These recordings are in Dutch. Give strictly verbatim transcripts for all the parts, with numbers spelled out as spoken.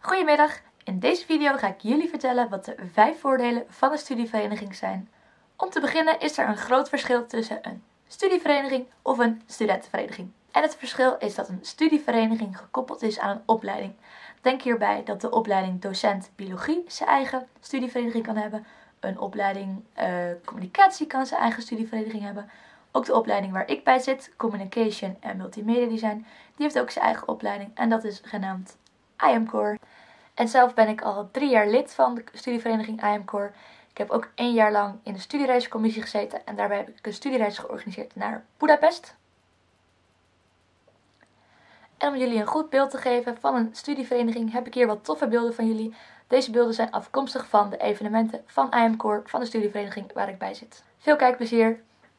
Goedemiddag, in deze video ga ik jullie vertellen wat de vijf voordelen van een studievereniging zijn. Om te beginnen is er een groot verschil tussen een studievereniging of een studentenvereniging. En het verschil is dat een studievereniging gekoppeld is aan een opleiding. Denk hierbij dat de opleiding docent biologie zijn eigen studievereniging kan hebben. Een opleiding uh, communicatie kan zijn eigen studievereniging hebben. Ook de opleiding waar ik bij zit, Communication en Multimedia Design, die heeft ook zijn eigen opleiding en dat is genaamd I M Core. En zelf ben ik al drie jaar lid van de studievereniging I M Core. Ik heb ook één jaar lang in de studiereiscommissie gezeten en daarbij heb ik een studiereis georganiseerd naar Budapest. En om jullie een goed beeld te geven van een studievereniging heb ik hier wat toffe beelden van jullie. Deze beelden zijn afkomstig van de evenementen van I M Core van de studievereniging waar ik bij zit. Veel kijkplezier!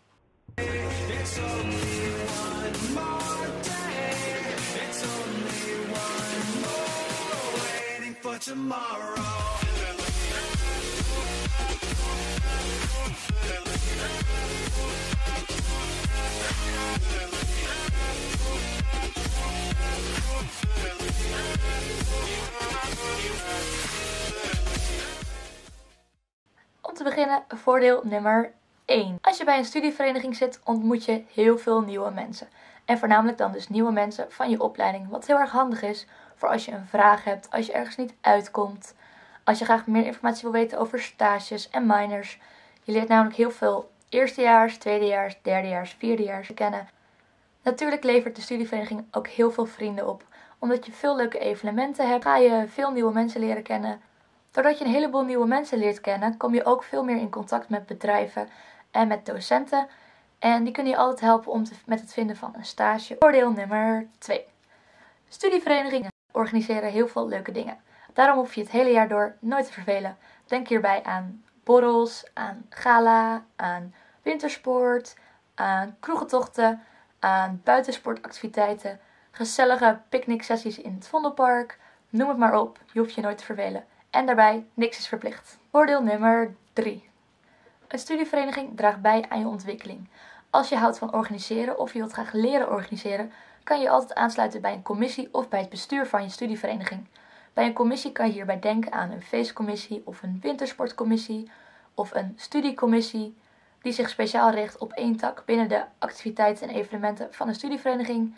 Om te beginnen, voordeel nummer één. Als je bij een studievereniging zit, ontmoet je heel veel nieuwe mensen. En voornamelijk dan dus nieuwe mensen van je opleiding. Wat heel erg handig is voor als je een vraag hebt, als je ergens niet uitkomt. Als je graag meer informatie wil weten over stages en minors. Je leert namelijk heel veel eerstejaars, tweedejaars, derdejaars, vierdejaars kennen. Natuurlijk levert de studievereniging ook heel veel vrienden op. Omdat je veel leuke evenementen hebt, ga je veel nieuwe mensen leren kennen. Doordat je een heleboel nieuwe mensen leert kennen, kom je ook veel meer in contact met bedrijven en met docenten. En die kunnen je altijd helpen om te, met het vinden van een stage. Voordeel nummer twee. Studieverenigingen organiseren heel veel leuke dingen. Daarom hoef je het hele jaar door nooit te vervelen. Denk hierbij aan borrels, aan gala, aan wintersport, aan kroegentochten, aan buitensportactiviteiten, gezellige picknicksessies in het Vondelpark. Noem het maar op, je hoeft je nooit te vervelen. En daarbij, niks is verplicht. Voordeel nummer drie. Een studievereniging draagt bij aan je ontwikkeling. Als je houdt van organiseren of je wilt graag leren organiseren, kan je altijd aansluiten bij een commissie of bij het bestuur van je studievereniging. Bij een commissie kan je hierbij denken aan een feestcommissie of een wintersportcommissie of een studiecommissie die zich speciaal richt op één tak binnen de activiteiten en evenementen van een studievereniging.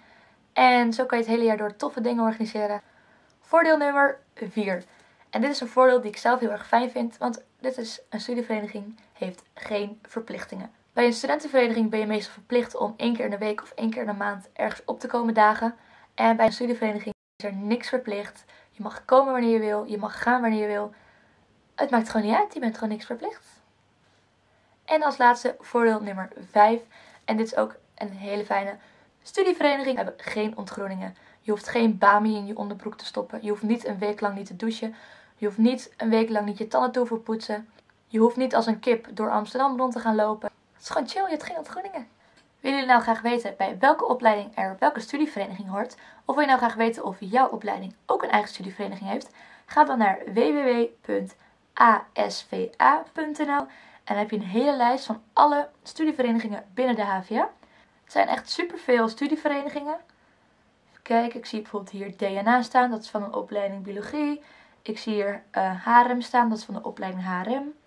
En zo kan je het hele jaar door toffe dingen organiseren. Voordeel nummer vier. En dit is een voordeel die ik zelf heel erg fijn vind, want dit is een studievereniging heeft geen verplichtingen. Bij een studentenvereniging ben je meestal verplicht om één keer in de week of één keer in de maand ergens op te komen dagen. En bij een studievereniging is er niks verplicht. Je mag komen wanneer je wil, je mag gaan wanneer je wil. Het maakt gewoon niet uit, je bent gewoon niks verplicht. En als laatste voordeel nummer vijf. En dit is ook een hele fijne. Studieverenigingen hebben geen ontgroeningen. Je hoeft geen bami in je onderbroek te stoppen. Je hoeft niet een week lang niet te douchen. Je hoeft niet een week lang niet je tanden te hoeven poetsen. Je hoeft niet als een kip door Amsterdam rond te gaan lopen. Het is gewoon chill, je hebt geen ontgroeningen. Willen jullie nou graag weten bij welke opleiding er welke studievereniging hoort? Of wil je nou graag weten of jouw opleiding ook een eigen studievereniging heeft? Ga dan naar w w w punt a s v a punt n l en dan heb je een hele lijst van alle studieverenigingen binnen de H V A. Er zijn echt superveel studieverenigingen. Even kijken, ik zie bijvoorbeeld hier D N A staan, dat is van een opleiding biologie. Ik zie hier uh, H R M staan, dat is van de opleiding H R M.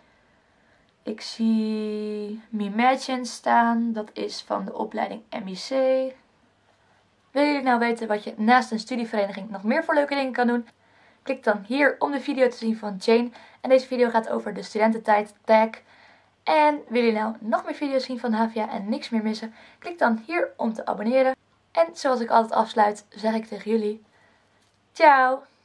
Ik zie Mimagine staan, dat is van de opleiding M I C. Willen jullie nou weten wat je naast een studievereniging nog meer voor leuke dingen kan doen? Klik dan hier om de video te zien van Jane. En deze video gaat over de studententijd tag. En willen jullie nou nog meer video's zien van de H V A en niks meer missen? Klik dan hier om te abonneren. En zoals ik altijd afsluit, zeg ik tegen jullie: ciao!